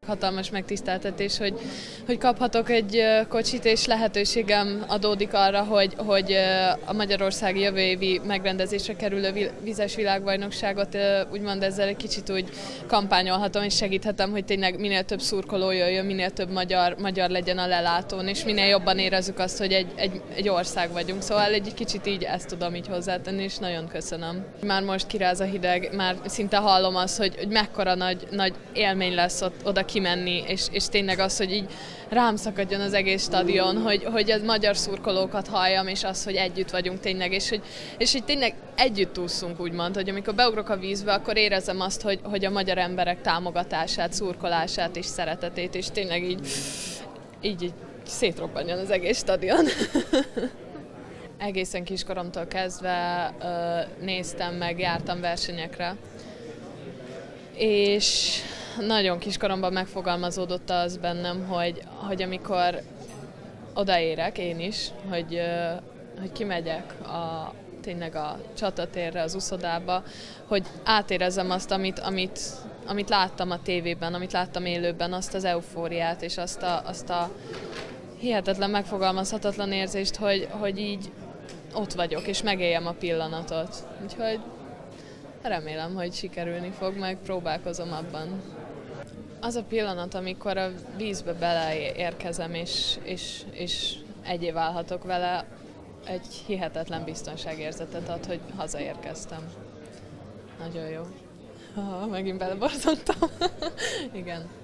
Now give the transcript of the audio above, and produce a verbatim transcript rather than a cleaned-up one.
hatalmas megtiszteltetés, hogy, hogy kaphatok egy kocsit, és lehetőségem adódik arra, hogy, hogy a magyarországi jövő évi megrendezésre kerülő vízes világbajnokságot úgymond ezzel egy kicsit úgy kampányolhatom, és segíthetem, hogy tényleg minél több szurkoló jöjjön, minél több magyar, magyar legyen a lelátón, és minél jobban érezzük azt, hogy egy, egy, egy ország vagyunk. Szóval egy kicsit így ezt tudom így hozzátenni, és nagyon köszönöm. Már most kiráz a hideg, már szinte hallom azt, hogy, hogy mekkora nagy, nagy élmény lesz ott, oda kimenni, és, és tényleg az, hogy így rám szakadjon az egész stadion, hogy, hogy a magyar szurkolókat halljam, és az, hogy együtt vagyunk tényleg, és hogy, és hogy tényleg együtt úszunk, úgymond, hogy amikor beugrok a vízbe, akkor érezzem azt, hogy, hogy a magyar emberek támogatását, szurkolását és szeretetét, és tényleg így, így, így szétrobbanjon az egész stadion. Egészen kiskoromtól kezdve uh, néztem meg, jártam versenyekre, és nagyon kiskoromban megfogalmazódott az bennem, hogy, hogy amikor odaérek én is, hogy, uh, hogy kimegyek a, tényleg a csatatérre, az uszodába, hogy átérezzem azt, amit, amit, amit láttam a tévében, amit láttam élőben, azt az eufóriát, és azt a, azt a hihetetlen, megfogalmazhatatlan érzést, hogy, hogy így ott vagyok, és megéljem a pillanatot. Úgyhogy remélem, hogy sikerülni fog, meg próbálkozom abban. Az a pillanat, amikor a vízbe beleérkezem, és, és, és egyé válhatok vele, egy hihetetlen biztonságérzetet ad, hogy hazaérkeztem. Nagyon jó. Ah, megint beleborzontam. Igen.